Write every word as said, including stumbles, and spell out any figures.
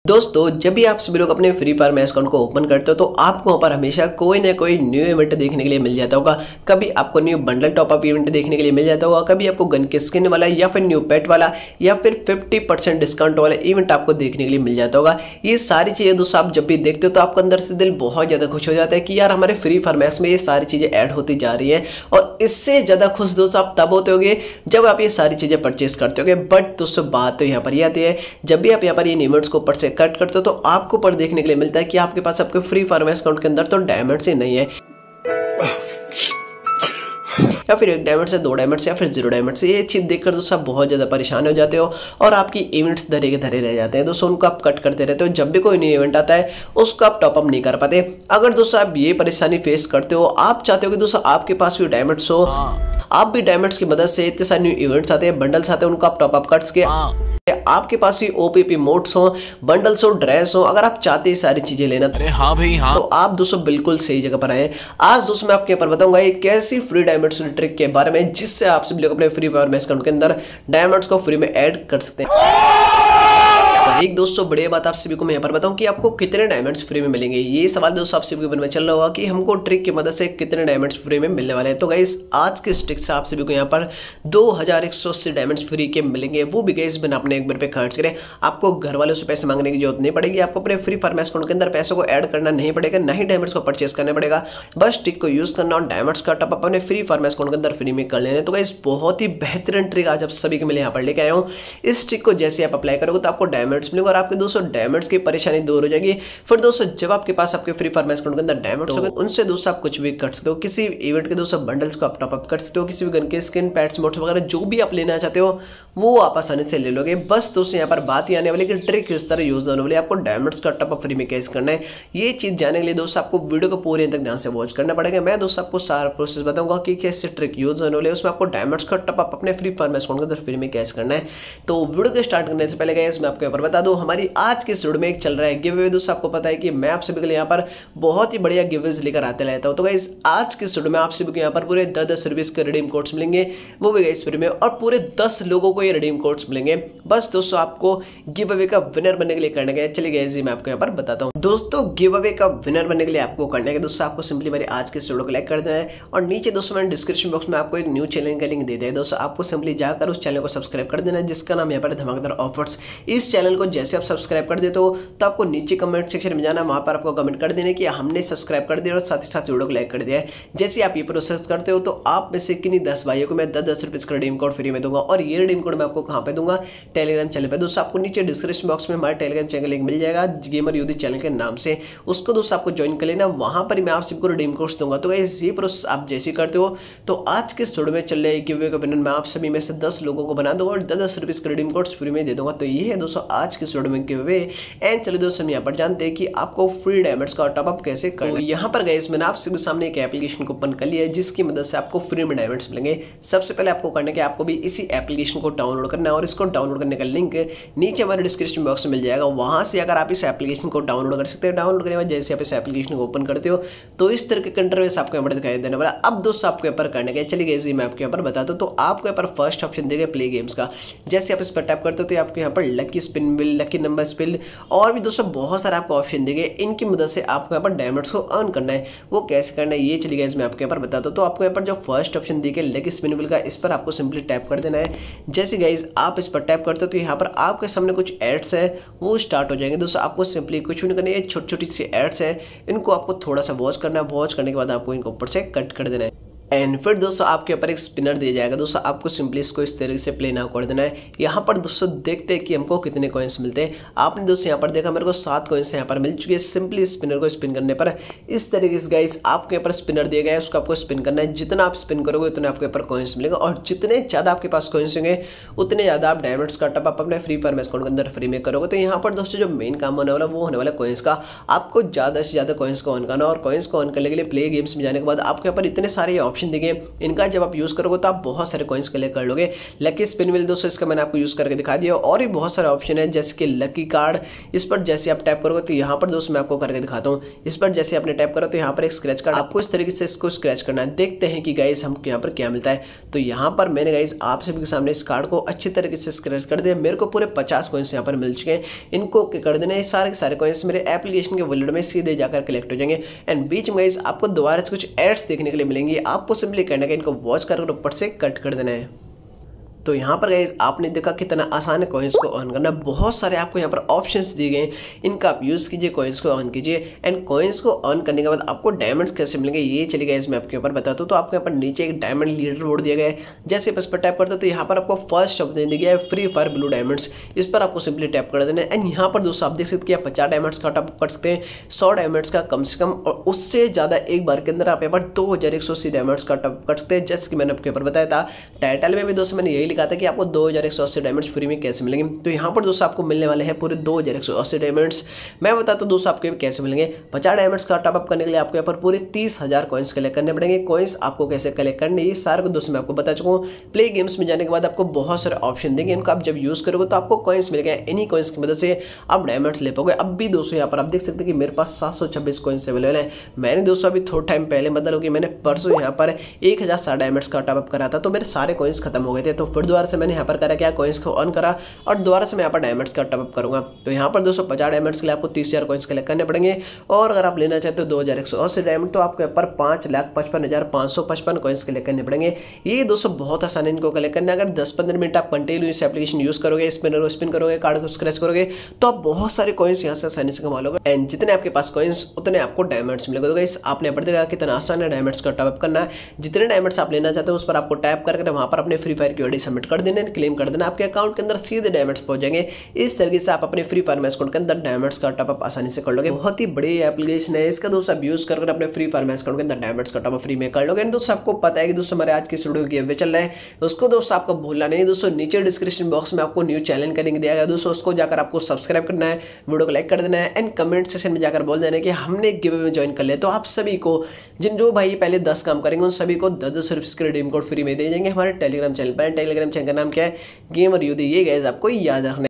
दोस्तों जब भी आप सभी लोग अपने फ्री फायर मैच अकाउंट को ओपन करते हो तो आपको वहाँ पर हमेशा कोई ना कोई न्यू इवेंट देखने के लिए मिल जाता होगा। कभी आपको new bundle top up event देखने के लिए मिल जाता होगा, कभी आपको गन के स्किन वाला या फिर न्यू पेट वाला या फिर फिफ्टी परसेंट डिस्काउंट वाला इवेंट आपको देखने के लिए मिल जाता होगा। ये सारी चीज़ें दोस्तों आप जब भी देखते हो तो आपको अंदर से दिल बहुत ज़्यादा खुश हो जाता है कि यार हमारे फ्री फायर मैच में ये सारी चीज़ें ऐड होती जा रही हैं। और इससे ज़्यादा खुश दोस्तों आप तब होते होगे जब आप ये सारी चीज़ें परचेस करते होगे। बट दोस्तों बात तो यहाँ पर ये आती है, जब भी आप यहाँ पर इन इवेंट्स को ऊपर से कट करते हो तो आपको पर देखने के लिए मिलता है कि आपके पास आपके फ्री फायर मैच अकाउंट के अंदर तो डायमंड्स ही नहीं है, या फिर एक डायमंड से दो डायमंड या फिर जीरो डायमंड से। ये चीज देखकर दोस्तों आप बहुत ज्यादा परेशान हो जाते हो और आपकी इवेंट्स धरे के धरे रह जाते हैं। दोस्तों उनको आप कट करते रहते हो, जब भी कोई न्यू इवेंट आता है उसको आप टॉपअप नहीं कर पाते। अगर दोस्तों आप ये परेशानी फेस करते हो, आप चाहते हो कि दोस्तों आपके पास भी डायमंड्स हो, आप भी डायमंड्स की मदद से इतने सारे न्यू इवेंट्स आते हैं, बंडल्स आते हैं, उनको आप टॉपअप कर सके, आपके पास ही ओपीपी मोड्स हो, बंडल्स हो, ड्रेस हो, अगर आप चाहते हैं सारी चीजें लेना, अरे हाँ भाई हाँ, तो आप दोस्तों बिल्कुल सही जगह पर आए। आज दोस्तों मैं आपके ऊपर बताऊंगा एक ऐसी फ्री डायमंड्स ट्रिक के बारे में जिससे आप सभी लोग अपने फ्री फायर मैच अकाउंट के अंदर डायमंड्स को फ्री में ऐड कर सकते हैं। एक दोस्तों बढ़िया बात आप सभी को मैं यहाँ पर बताऊं कि आपको कितने डायमंड्स फ्री में मिलेंगे। ये सवाल दोस्तों आप सभी के मन में चल रहा होगा कि हमको ट्रिक की मदद से कितने डायमंड्स फ्री में मिलने वाले हैं। तो गाइस आज के इस ट्रिक से आप सभी को यहाँ पर दो हजार एक सौ अस्सी डायमंड्स फ्री के मिलेंगे, वो भी गाइस बिना अपने एक बार पे खर्च करें। आपको घर वालों से पैसे मांगने की जरूरत नहीं पड़ेगी, आपको अपने फ्री फायर मैच अकाउंट के अंदर पैसों को ऐड करना नहीं पड़ेगा, ना ही डायमंड्स को परचेस करना पड़ेगा। बस ट्रिक को यूज करना और डायमंड्स का टॉप अप अपने फ्री फायर मैच अकाउंट के अंदर फ्री में कर लेना। तो गाइस बहुत ही बेहतरीन ट्रिक आज आप सभी के लिए यहाँ पर लेके आया हूँ। इस ट्रिक को जैसे आप अप्लाई करोगे तो आपको डायमंड्स मिलेंगे और आपके दोस्तों डायमंड्स की परेशानी दूर हो जाएगी। फिर दोस्तों जब आपके पास आपके फ्री फायर मैच अकाउंट के अंदर डायमंड्स होंगे, उनसे दोस्तों आप कुछ भी कर सकते हो। किसी इवेंट के दोस्तों बंडल्स को आप टॉप अप कर सकते हो, किसी भी गन के स्किन, पैट्स, मोड्स वगैरह जो भी आप लेना चाहते हो वो आप आसानी से ले लोगे। बस दोस्तों यहाँ पर बात ही आने वाली कि ट्रिक इस तरह यूज होने वाली है, आपको डायमंड्स का टॉप अप फ्री में कैसे करना है। ये चीज जानने के लिए दोस्तों आपको वीडियो को पूरे तक ध्यान से वॉच करना पड़ेगा। मैं दोस्तों आपको सारा प्रोसेस बताऊंगा कि कैसे ट्रिक यूज होने वाली है, उसमें आपको डायमंड्स का टॉप अप अपने फ्री फायर मैच अकाउंट के अंदर फ्री में कैसे करना है। तो वीडियो को स्टार्ट करने से पहले गाइस मैं आपको यहाँ पर बता दूं, हमारी आज के वीडियो में एक चल रहा है गिव अवे। दोस्तों आपको पता है कि मैं आप सभी के लिए यहाँ पर बहुत ही बढ़िया गिव अवेज लेकर आते रहता हूँ। तो गाइस आज के वीडियो में आप सभी को यहाँ पर पूरे दस दस रुपीज के रिडीम कोड्स मिलेंगे, वो भी गाइस फ्री में, और पूरे दस लोगों को ये रिडीम कोड्स मिलेंगे। बस दोस्तों आपको गिव अवे का विनर बनने के लिए करना है, चलिए गाइस जी मैं आपको यहाँ पर बताता हूँ। दोस्तों गिव अवे का विनर बनने के लिए आपको करना है दोस्तों आपको सिंपली मेरे आज के वीडियो को लाइक कर देना है, और नीचे दोस्तों मैंने डिस्क्रिप्शन बॉक्स में आपको एक न्यू चैनल का लिंक दे दिया है। दोस्तों आपको सिंपली जाकर उस चैनल को सब्सक्राइब कर देना है जिसका नाम यहाँ पर धमाकेदार ऑफर्स। इस चैनल को जैसे आप सब्सक्राइब कर देते हो तो आपको नीचे कमेंट सेक्शन में जाना, वहां पर आपको कमेंट कर देने कि हमने सब्सक्राइब कर दिया और साथ ही साथ वीडियो को लाइक कर दिया है। जैसे आप ये प्रोसेस करते हो तो आप में से किन्हीं दस भाइयों को मैं दस दस रुपये का रिडीम कोड फ्री में दूंगा। और ये रिडीम कोड मैं आपको कहाँ पे दूंगा, टेलीग्राम चैनल पे। दोस्तों आपको नीचे डिस्क्रिप्शन बॉक्स में हमारे टेलीग्राम चैनल लिंक मिल जाएगा गेमर यूदी चैनल के नाम से, उसको दोस्तों आपको ज्वाइन कर लेना, वहां पर मैं आप सबको रिडीम कोड्स दूंगा। तो ये प्रोसेस आप जैसे करते हो तो आज के वीडियो में चल रहे गिव अवे का विनर मैं आप सभी में से दस लोगों को बना दूंगा और दस दस रुपये के रिडीम कोड्स फ्री में दे दूंगा। तो ये है दोस्तों आज के वीडियो में गिव अवे। एंड चलिए दोस्तों हम यहाँ पर जानते हैं कि आपको फ्री डायमंड्स का टॉप अप कैसे करना है। तो यहाँ पर गाइस मैंने आप सभी सामने एक एप्लीकेशन को ओपन कर लिया है जिसकी मदद से आपको फ्री में डायमंड्स मिलेंगे। सबसे पहले आपको करना है कि आपको भी इसी एप्लीकेशन को डाउनलोड करना है, और इसको डाउनलोड करने का लिंक नीचे हमारे डिस्क्रिप्शन बॉक्स में मिल जाएगा। वहां से अगर आप इस एप्लीकेशन को डाउनलोड कर सकते हैं। डाउनलोड करने के बाद जैसे आप इस एप्लीकेशन को ओपन करते हो तो इस तरह के इंटरफेस आपको यहाँ पर दिखाई देने वाला। अब दोस्तों आपको यहाँ पर करने का चलिए गाइस मैं आपको यहाँ पर बताता हूँ। तो आपको यहाँ पर फर्स्ट ऑप्शन देगा प्ले गेम्स का, जैसे आप इस पर टैप करते हो तो आपको यहाँ पर लकी स्पिन मिल, लकी नंबर स्पिन और भी दोस्तों बहुत सारे आपको ऑप्शन देंगे। इनकी मदद से आपको यहाँ पर डायमंड्स को अर्न करना है। वो कैसे करना है ये चलिए गाइस मैं आपको यहाँ पर बताता हूँ। तो आपको यहाँ पर जो फर्स्ट ऑप्शन दिखे लकी स्पिन मिल का, इस पर आपको सिंपली टैप कर देना है। जैसे गाइस आप इस पर टैप करते हो तो यहाँ पर आपके सामने कुछ एड्स है वो स्टार्ट हो जाएंगे। दोस्तों आपको सिंपली कुछ भी नहीं करना है, छोटी छोटी सी एड्स है, इनको आपको थोड़ा सा वॉच करना है। वॉच करने के बाद आपको इनको ऊपर से कट कर देना है। एंड फिर दोस्तों आपके ऊपर एक स्पिनर दिया जाएगा। दोस्तों आपको सिंपली इसको इस तरीके से प्ले ना कर देना है। यहाँ पर दोस्तों देखते हैं कि हमको कितने कॉइन्स मिलते हैं। आपने दोस्तों यहाँ पर देखा मेरे को सात कॉइन्स यहाँ पर मिल चुके हैं। सिंपली स्पिनर को स्पिन करने पर इस तरीके से गाइस आपके ऊपर स्पिनर दिया गया है, उसको आपको स्पिन करना है। जितना आप स्पिन करोगे उतने आपके ऊपर कॉइन्स मिलेंगे, और जितने ज़्यादा आपके पास कॉइन्स होंगे उतने ज़्यादा आप डायमंड्स का टॉप अप अपने फ्री फायर मैच अकाउंट के अंदर फ्री में करोगे। तो यहाँ पर दोस्तों जो मेन काम होने वाला वो होने वाला कॉइन्स का। आपको ज़्यादा से ज़्यादा कॉइन्स को ऑन करना, और कॉइन्स को ऑन करने के लिए प्ले गेम्स में जाने के बाद आपके ऊपर इतने सारे ऑप्शन दिए गए, इनका जब आप यूज़ करोगे तो आप बहुत सारे कॉइन्स कलेक्ट कर लोगे। लकी स्पिन व्हील दोस्तों इसका मैंने आपको यूज़ करके दिखा दिया, और भी बहुत सारे ऑप्शन है जैसे कि लकी कार्ड, इस पर जैसे आप टैप करोगे तो यहाँ पर दोस्तों मैं आपको करके दिखाता हूँ। इस पर जैसे आपने टैप करो तो यहाँ पर एक स्क्रैच कार्ड, आपको इस तरीके से इसको स्क्रैच करना है। देखते हैं कि गाइस हमको यहाँ पर क्या मिलता है। तो यहाँ पर मैंने गाइस आप सभी के सामने इस कार्ड को अच्छी तरीके से स्क्रैच कर दिया। मेरे को पूरे पचास कॉइन्स यहाँ पर मिल चुके हैं। इनको कर देना है, सारे के सारे कॉइन्स मेरे एप्लीकेशन के वॉलेट में सीधे जाकर कलेक्ट हो जाएंगे। एंड बीच में गाइस आपको दोबारा से कुछ एड्स देखने के लिए मिलेंगी, आपको सिंपली करना है इनको वॉच कर ऊपर से कट कर देना है। तो यहाँ पर गाइस आपने देखा कितना आसान है कॉइन्स को अर्न करना। बहुत सारे आपको यहाँ पर ऑप्शंस दिए गए, इनका आप यूज़ कीजिए, कॉइन्स को अर्न कीजिए। एंड कॉइन्स को अर्न करने के बाद आपको डायमंड्स कैसे मिलेंगे ये चलिए गाइस मैं आपके ऊपर बताता हूँ। तो आपको यहाँ पर नीचे एक डायमंड लीडर बोर्ड दिया गया है, जैसे इस पर टैप करते हो तो यहाँ पर आपको फर्स्ट ऑप्शन दिया गया है फ्री फायर ब्लू डायमंड्स, इस पर आपको सिंपली टैप कर देना है। एंड यहाँ पर दोस्तों आप देख सकते हैं पचास डायमंड्स का टॉप कर सकते हैं, सौ डायमंड्स का कम से कम, और उससे ज़्यादा एक बार के अंदर आप यहाँ पर दो हज़ार एक सौ अस्सी डायमंड्स का टॉप कर सकते हैं। जैसे कि मैंने आपके ऊपर बताया था, टाइटल में भी दोस्तों मैंने यही लिखा था कि आपको दो एक सौ अस्सी डायमंड्स फ्री में कैसे मिलेंगे। तो यहाँ पर दोस्तों आपको मिलने वाले हैं पूरे दो हज़ार एक सौ अस्सी डायमंड्स। मैं बताता हूँ दोस्तों आपको कैसे मिलेंगे। पचास डायमंड्स का टॉप अप करने के लिए आपको यहाँ पर पूरे तीस हजार कॉइन्स कलेक्ट करने पड़ेंगे। कॉइन्स आपको कैसे कलेक्ट करने ये सारे को दोस्तों मैं आपको बता चुका हूँ। प्ले गेम्स में जाने के बाद आपको बहुत सारे ऑप्शन देंगे, इनको आप जब यूज करोगे तो आपको कॉइन्स मिल गए। इन्हीं कॉइन्स की मदद से आप डायमंड्स ले पाओगे। अब भी दोस्तों यहाँ पर आप देख सकते हैं कि मेरे पास सात सौ छब्बीस कॉइन्स अवेलेबल है। मैंने दोस्तों अभी थोड़ा टाइम पहले मतलब कि मैंने परसों यहाँ पर एक हजार साठ डायमंड्स का टॉप अप करा था, तो मेरे सारे कॉइन्स खत्म हो गए थे। तो फिर दोबारा से मैंने यहाँ पर करा क्या, कॉइन्स को ऑन करा और दोबारा से मैं यहाँ पर डायमंड्स का टॉप अप करूंगा। तो यहाँ पर दोस्तों पचास डायमंड्स के लिए आपको तीस हजार कॉइन्स कलेक्ट करने पड़ेंगे, और अगर आप लेना चाहते हो दो हजार एक सौ अस्सी डायमंड तो आपके ऊपर पाँच लाख पचपन हजार पाँच सौ पचपन कॉइन्स कलेक्ट करने पड़ेंगे। ये दोस्तों बहुत आसान है इनको कलेक्ट करना। अगर दस पंद्रह मिनट आप कंटिन्यू इस एप्लीकेशन यूज करोगे, स्पिनर को स्पिन करोगे, कार्ड को स्क्रैच करोगे, तो आप बहुत सारे कॉइन्स यहाँ से आसानी से कमा लोगे। एंड जितने आपके पास कॉइन्स उतने आपको डायमंड्स मिलेंगे। तो गाइस आपने पढ़ देखा कितना आसान है डायमंड्स का टॉप अप करना। जितने डायमंड्स आप लेना चाहते हो उस पर आपको टैप करके वहां पर अपने फ्री फायर की आईडी सबमिट कर देना, क्लेम कर देना, आपके अकाउंट के अंदर सीधे डायमंड्स पहुंच जाएंगे। इस तरीके से आप अपने फ्री फायर मैच अकाउंट के अंदर डायमंड्स का टॉप अप आसानी से कर लोगे। बहुत ही बड़ी एप्लीकेशन है, इसका दोस्तों आप यूज कर अपने फ्री फायर मैच अकाउंट के अंदर डायमंड्स का टॉप अप फ्री में कर लोगे। दोस्तों आपको पता है कि दोस्तों हमारे आज की वीडियो की वे चल रहा है, उसको दोस्तों आपको भूलना नहीं। दोस्तों नीचे डिस्क्रिप्शन बॉक्स में आपको न्यू चैनल का लिंक दिया गया दोस्तों, उसको जाकर आपको सब्सक्राइब करना है, वीडियो को लाइक कर देना है, एंड कमेंट सेक्शन में जाकर बोल देना है कि हमने गिव अवे में ज्वाइन कर लिया। तो आप सभी को जिन जो भाई पहले दस काम करेंगे उन सभी को दस दस रुपये के रिडीम कोड फ्री में दे जाएंगे हमारे टेलीग्राम चैनल पर। टेलीग्राम चैनल का नाम क्या है, गेमर यूदी। ये गाइस आपको याद रखना है।